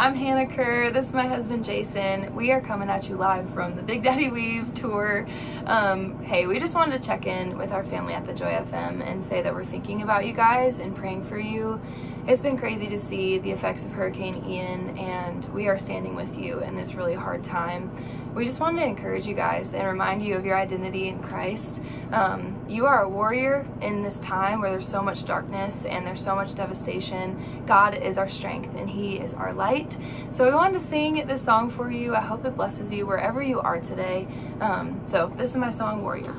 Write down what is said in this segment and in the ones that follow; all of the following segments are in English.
I'm Hannah Kerr. This is my husband Jason. We are coming at you live from the Big Daddy Weave tour. Hey, we just wanted to check in with our family at the Joy FM and say that we're thinking about you guys and praying for you. It's been crazy to see the effects of Hurricane Ian, and we are standing with you in this really hard time. We just wanted to encourage you guys and remind you of your identity in Christ. You are a warrior in this time where there's so much darkness and there's so much devastation. God is our strength and He is our light. So we wanted to sing this song for you. I hope it blesses you wherever you are today. So this is my song, Warrior.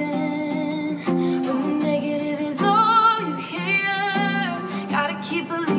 Keep believing.